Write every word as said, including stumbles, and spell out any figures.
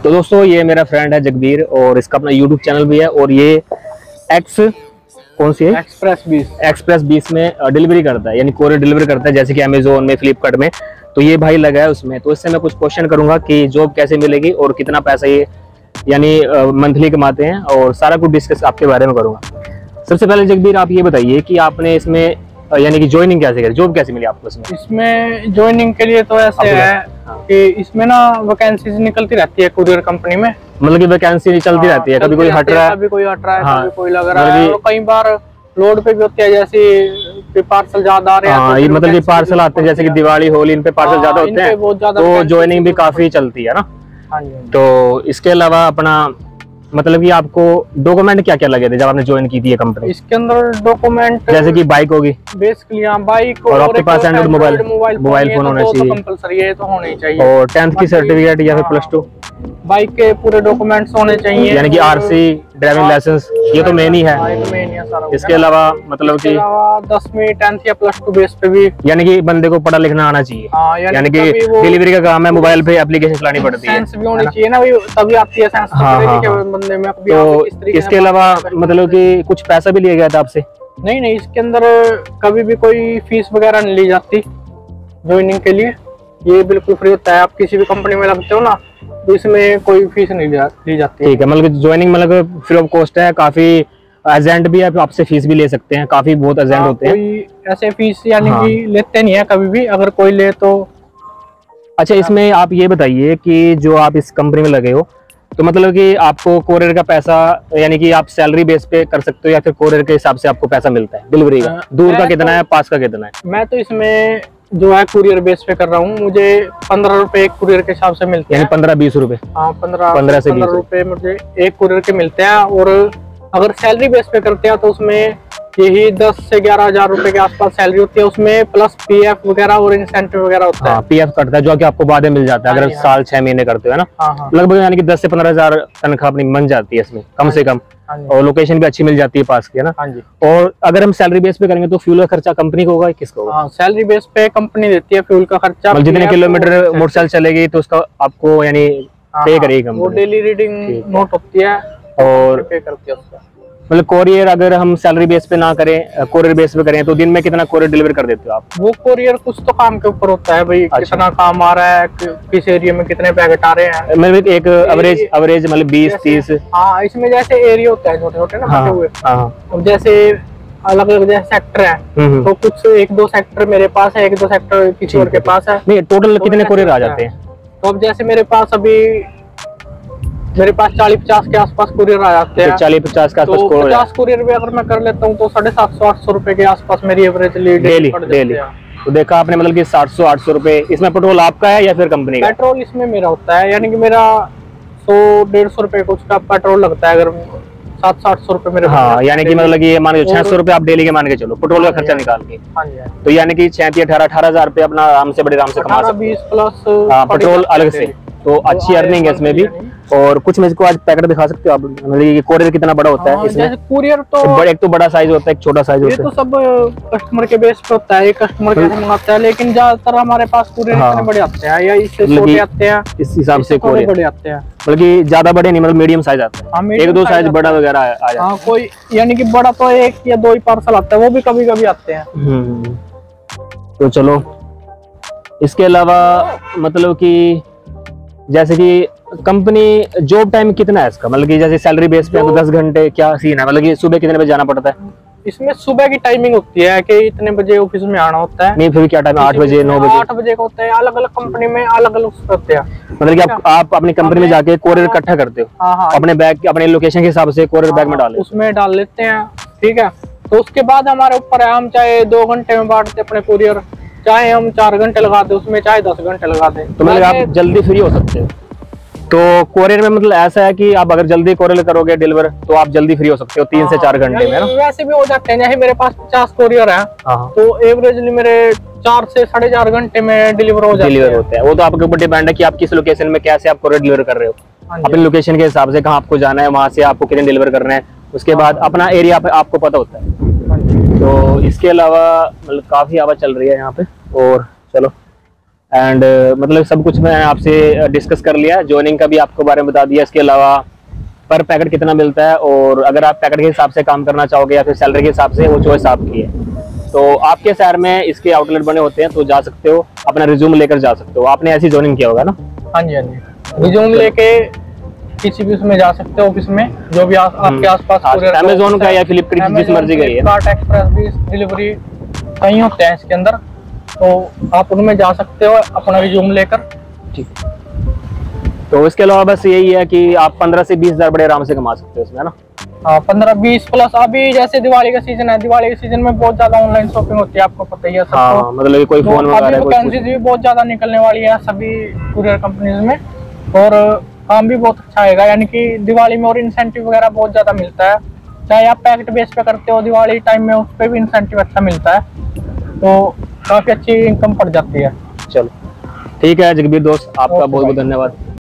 तो दोस्तों ये मेरा फ्रेंड है जगबीर और इसका अपना यूट्यूब चैनल भी है और ये एक्स कौन सी है एक्सप्रेस बीस एक्सप्रेस बीस में डिलीवरी करता है, यानी कोरियर डिलीवरी करता है, जैसे कि अमेजोन में, फ्लिपकार्ट में। तो ये भाई लगा है उसमें, तो इससे मैं कुछ क्वेश्चन करूंगा कि जॉब कैसे मिलेगी और कितना पैसा ये यानी मंथली कमाते हैं, और सारा कुछ डिस्कस आपके बारे में करूंगा। सबसे पहले जगबीर आप ये बताइए कि आपने इसमें यानी कि ज्वाइनिंग कैसे करी, जॉब कैसे मिली आपको इसमें? इसमें ज्वाइनिंग के लिए तो ऐसे है हाँ। कि इसमें ना वैकेंसीज निकलती रहती है कुरियर कंपनी में, मतलब कि वैकेंसी चलती हाँ, रहती है, कभी कोई हट रहा है, कभी कोई हट रहा है, हाँ, कभी कोई लग रहा है, और कई बार लोड पे भी होती है, जैसे पार्सल ज्यादा आ रहे हैं हाँ, तो मतलब कि पार्सल आते हैं, जैसे कि दिवाली होली इन पे पार्सल ज्यादा होते हैं, तो ज्वाइनिंग भी काफी चलती है ना। तो इसके अलावा अपना मतलब कि आपको डॉक्यूमेंट क्या क्या लगे थे जब आपने ज्वाइन की थी ये कंपनी? इसके अंदर डॉक्यूमेंट जैसे कि बाइक होगी बेसिकली, हाँ बाइक, और आपके पास एंड्रॉइड मोबाइल मोबाइल फोन होना चाहिए, कंपलसरी है तो होना ही चाहिए, और टेंथ की सर्टिफिकेट या फिर प्लस टू, बाइक के पूरे डॉक्यूमेंट्स होने चाहिए, यानी कि आरसी, ड्राइविंग लाइसेंस, ये तो मेन ही है। इसके अलावा मतलब कि दसवीं टेंथ या प्लस टू बेस पे भी, यानी कि बंदे को पढ़ा लिखना आना चाहिए, यानी कि डिलीवरी का काम है, मोबाइल पे एप्लीकेशन चलानी पड़ती है, साइंस भी होनी चाहिए ना, तभी आती है साइंस बंदे में। तो इसके अलावा मतलब कि कुछ पैसा भी लिया गया था आपसे? नहीं नहीं, इसके अंदर कभी भी कोई फीस वगैरह नहीं ली जाती ज्वाइनिंग के लिए, ये बिल्कुल फ्री होता है। आप किसी भी कंपनी में लगते हो ना तो इसमें कोई फीस नहीं ली जाती। ठीक है, मतलब ज्वाइनिंग मतलब फ्री ऑफ कॉस्ट है। काफी एजेंट भी है, आपसे फीस भी ले सकते हैं, काफी बहुत एजेंट हाँ, होते हैं, कोई ऐसे फीस यानी हाँ। कि लेते नहीं है कभी भी, अगर कोई ले तो। अच्छा, इसमें आप ये बताइए कि जो आप इस कंपनी में लगे हो, तो मतलब कि आपको कोरियर का पैसा यानी कि आप सैलरी बेस पे कर सकते हो या फिर कोरियर के हिसाब से आपको पैसा मिलता है डिलीवरी का? दूर का कितना तो, है, पास का कितना है? मैं तो इसमें जो है कुरियर बेस पे कर रहा हूँ, मुझे पंद्रह रुपए एक कुरियर के हिसाब से मिलते हैं, यानी पंद्रह बीस रुपए हाँ, पंद्रह पंद्रह से बीस रुपए मुझे एक कुरियर के मिलते हैं। और अगर सैलरी बेस पे करते हैं तो उसमें यही दस से ग्यारह हजार रुपए के आसपास सैलरी होती है, उसमें प्लस पीएफ वगैरह और इंसेंटिव वगैरह होता है। पीएफ कटता है जो कि आपको बाद में मिल जाता है अगर साल छह महीने करते हो, है ना। लगभग यानी कि दस से पंद्रह हजार तनख्वाह अपनी बन जाती है इसमें कम से कम, और लोकेशन भी अच्छी मिल जाती है पास की, है ना। हाँ जी। और अगर हम सैलरी बेस पे करेंगे तो फ्यूल का खर्चा कंपनी को होगा, किसको होगा? सैलरी बेस पे कंपनी देती है फ्यूल का खर्चा, मतलब जितने किलोमीटर मोटरसाइकिल चलेगी तो उसका आपको यानी पे करेगी कंपनी। वो डेली रीडिंग नोट होती है और पे करती है उसका। मतलब कोरियर अगर हम सैलरी बेस पे ना करें, कोरियर बेस पे करें, तो दिन में कितना कोरियर डिलीवर कर देते हो आप? वो कोरियर कुछ तो काम के ऊपर होता है भाई, अच्छा। कितना काम आ रहा है, किस एरिया में कितने पैकेट आ रहे हैं, मतलब एक एवरेज एवरेज मतलब बीस तीस। हाँ, इसमें जैसे एरिया होता है छोटे छोटे ना हाँ, हुए हाँ। अब जैसे अलग अलग जैसे सेक्टर है, तो कुछ एक दो सेक्टर मेरे पास है, एक दो सेक्टर किसी और के पास है। नहीं, टोटल कितने कोरियर आ जाते हैं? तो अब जैसे मेरे पास अभी मेरे पास चालीस पचास के आसपास कुरियर आ जाते हैं। चालीस पचास के आसपास तो पचास कुरियर भी अगर मैं कर लेता हूँ तो साढ़े सात सौ आठ सौ रुपए के आसपास मेरी एवरेज डेली डेली। तो देखा आपने मतलब कि सात सौ आठ सौ रुपए। इसमें पेट्रोल आपका है या फिर कंपनी का? पेट्रोल इसमें मेरा होता है, यानी कि मेरा सौ डेढ़ सौ रुपए कुछ का पेट्रोल लगता है, अगर सात सौ आठ सौ रुपए मेरे। हाँ, यानी कि मतलब ये मान के छह सौ रुपए आप डेली के मान के चलो पेट्रोल का खर्चा निकाल के, तो यानी कि छह अठारह अठारह हजार रुपए अपना आराम से बड़े आराम से कमा सकते हैं, बीस प्लस पेट्रोल अलग से। तो अच्छी अर्निंग है इसमें भी। और कुछ मेरे को आज पैकेट दिखा सकते हो आप, मतलब ये कोरियर कितना बड़ा होता है इसमें? कुरियर तो एक तो बड़ा साइज होता है, एक छोटा साइज होता है, ये तो सब कस्टमर के बेस पे होता है, एक कस्टमर कैसे मंगाता है, लेकिन ज्यादातर हमारे पास कुरियर इतने बड़े आते हैं या इससे छोटे आते हैं, इस हिसाब से कोरियर बड़े आते हैं, बल्कि ज्यादा बड़े नहीं, मतलब मीडियम साइज आता है, एक दो साइज बड़ा वगैरह आ जाता है। हाँ, कोई यानी कि बड़ा तो एक या दो ही पार्सल आता है, वो भी कभी कभी आते हैं। तो चलो, इसके अलावा मतलब कि जैसे कि कंपनी जॉब टाइम कितना है इसका, मतलब कि जैसे सैलरी बेस पे तो दस घंटे क्या सीन है, मतलब कि सुबह कितने बजे जाना पड़ता है? इसमें सुबह की टाइमिंग होती है कि इतने बजे ऑफिस में आना होता है। नहीं, फिर क्या टाइम? आठ बजे नौ बजे आठ बजे का होता है, अलग अलग कंपनी में अलग अलग होते हैं। मतलब कि आप, आप अपनी कंपनी में जाके कोरियर इकट्ठा करते हो? हाँ हाँ, अपने बैग अपने लोकेशन के हिसाब से कोरियर बैग में डाल उसमें डाल लेते हैं, ठीक है। तो उसके बाद हमारे ऊपर है, हम चाहे दो घंटे में बांटते अपने कोरियर, चाहे हम चार घंटे लगा दे उसमें, चाहे दस घंटे लगा दे, तो मतलब आप जल्दी फ्री हो सकते हो। तो कोरियर में मतलब ऐसा है कि आप अगर जल्दी कोरियर करोगे डिलीवर तो आप जल्दी फ्री हो सकते हो तीन से चार घंटे में ना। वैसे भी हो जाते हैं, जैसे मेरे पास पचास कोरियर है तो एवरेजली मेरे चार से साढ़े चार घंटे में डिलीवर हो जाते हैं। डिलीवर होते हैं, वो तो आपके ऊपर डिपेंड है कि आप किस लोकेशन में कैसे आप कोरियर डिलीवर कर रहे हो, अपनी लोकेशन के हिसाब से कहाँ आपको जाना है, वहां से आपको कितने डिलीवर करना है, उसके बाद अपना एरिया पे आपको पता होता है। तो इसके अलावा मतलब काफी आवाज चल रही है यहाँ पे। और चलो एंड मतलब सब कुछ मैं आपसे डिस्कस कर लिया, ज्वाइनिंग का भी आपको बारे में बता दिया। इसके अलावा पर पैकेट कितना मिलता है, और अगर आप पैकेट के हिसाब से काम करना चाहोगे या फिर सैलरी के हिसाब से, वो चॉइस आपकी है। तो आपके शहर में इसके आउटलेट बने होते हैं, तो जा सकते हो, अपना रिज्यूम लेकर जा सकते हो। आपने ऐसी ज्वाइनिंग किया होगा ना? हाँ जी, हाँ जी, रिज्यूम लेके किसी भी उसमें जा सकते हो, ऑफिस में जो भी आ, आपके आसपास। अमेजोन का या फ्लिपकार्ट जिस मर्जी का ही है। फ्लिपकार्ट एक्सप्रेस भी डिलीवरी कहीं होते हैं इसके अंदर, तो आप उनमें जा सकते हो अपना रिज्यूम लेकर। ठीक। तो इसके अलावा बस यही है कि आप पंद्रह से बीस हजार बड़े आराम से कमा सकते हो इसमें, है ना? हाँ, पंद्रह बीस प्लस। अभी जैसे दिवाली का सीजन है, दिवाली के सीजन में बहुत ज्यादा ऑनलाइन शॉपिंग होती है, आपको पता ही है सबको। हाँ, मतलब कोई फोन तो अभी वैकेंसीज भी बहुत ज्यादा निकलने वाली है सभी कुरियर कंपनीज में, और काम भी बहुत अच्छा आएगा। यानी कि दिवाली में और इंसेंटिव वगैरह बहुत ज्यादा मिलता है, चाहे आप पैकेट बेस पे करते हो दिवाली टाइम में, उस पर भी इंसेंटिव अच्छा मिलता है, तो काफी अच्छी इनकम पड़ जाती है। चलो ठीक है जगबीर दोस्त, आपका बहुत बहुत धन्यवाद।